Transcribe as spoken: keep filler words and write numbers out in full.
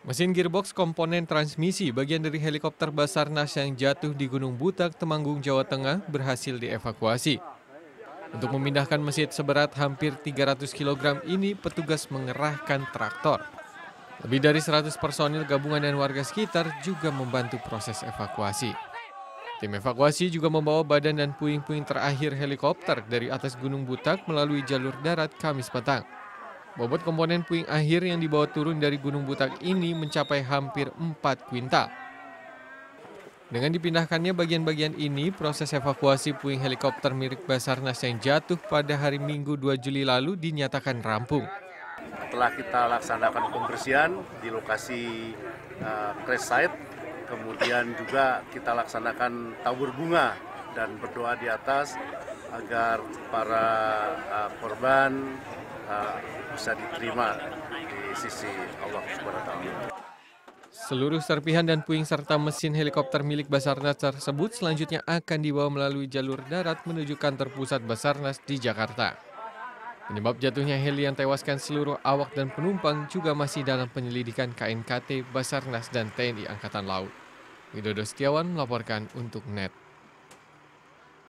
Mesin gearbox komponen transmisi bagian dari helikopter Basarnas yang jatuh di Gunung Butak, Temanggung, Jawa Tengah berhasil dievakuasi. Untuk memindahkan mesin seberat hampir tiga ratus kilogram ini, petugas mengerahkan traktor. Lebih dari seratus personil gabungan dan warga sekitar juga membantu proses evakuasi. Tim evakuasi juga membawa badan dan puing-puing terakhir helikopter dari atas Gunung Butak melalui jalur darat Kamis petang. Bobot komponen puing akhir yang dibawa turun dari Gunung Butak ini mencapai hampir empat kuintal. Dengan dipindahkannya bagian-bagian ini, proses evakuasi puing helikopter milik Basarnas yang jatuh pada hari Minggu dua Juli lalu dinyatakan rampung. Setelah kita laksanakan pembersihan di lokasi uh, crash site, kemudian juga kita laksanakan tabur bunga dan berdoa di atas agar para uh, korban uh, bisa diterima di sisi Allah subhanahu wa taala. Seluruh serpihan dan puing serta mesin helikopter milik Basarnas tersebut selanjutnya akan dibawa melalui jalur darat menuju kantor pusat Basarnas di Jakarta. Penyebab jatuhnya heli yang tewaskan seluruh awak dan penumpang juga masih dalam penyelidikan K N K T, Basarnas, dan T N I Angkatan Laut. Widodo Setiawan melaporkan untuk N E T.